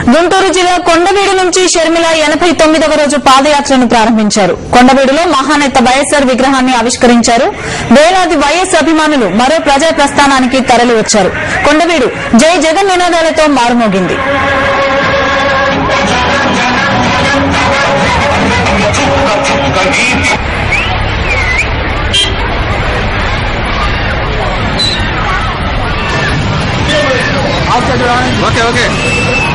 గుంటూరు జిల్లా కొండవీడు నుంచి షర్మిల 89వ రోజు పాదయాత్రను ప్రారంభించారు. కొండవీడులో మహానేత వైఎస్సార్ విగ్రహాన్ని ఆవిష్కరించారు. వేలాది వైఎస్ అభిమానులు మరో ప్రజా ప్రస్థానానికి తరలివచ్చారు. కొండవీడు జై జగన్ నినాదాలతో మారుమోగింది. ఓకే